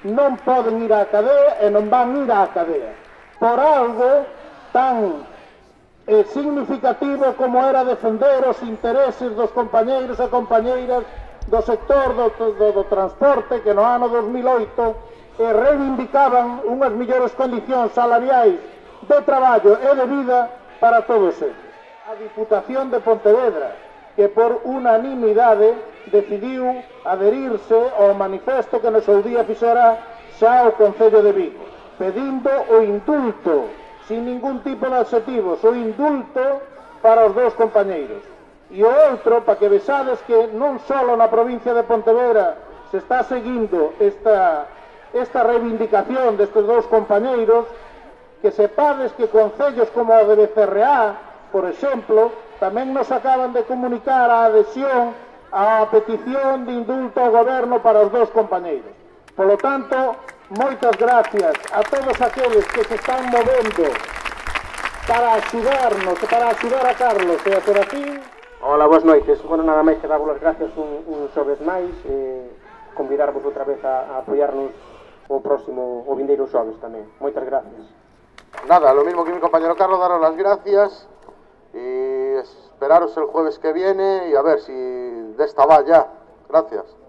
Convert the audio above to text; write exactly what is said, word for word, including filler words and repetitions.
non poden ir á cadea e non van ir á cadea por algo tan eh, significativo como era defender os intereses dos compañeiros e compañeiras do sector do, do, do transporte que no ano dos mil oito e reivindicaban unhas millores condicións salariais de traballo e de vida para todos eles. A Diputación de Pontevedra, que por unanimidade decidiu adherirse ao manifesto que no seu día fixera xa o Concello de Vigo, pedindo o indulto, sin ningún tipo de adxetivos, o indulto para os dous compañeiros. E o outro, para que vexades que non só na provincia de Pontevedra se está seguindo esta, esta reivindicación destes dous compañeiros, que sepades que concellos como o de Becerreá, por exemplo, tamén nos acaban de comunicar a adhesión á petición de indulto ao goberno para os dous compañeiros. Polo tanto, moitas gracias a todos aqueles que se están movendo para axudarnos, para axudar a Carlos e a Serafín. Hola, boas noites. Bueno, nada máis que dar as gracias un, un xoves máis, eh, convidarvos outra vez a, a apoiarnos o próximo, o vindeiro xoves tamén. Moitas gracias. Nada, lo mismo que mi compañero Carlos, daros las gracias y esperaros el jueves que viene y a ver si de esta va ya. Gracias.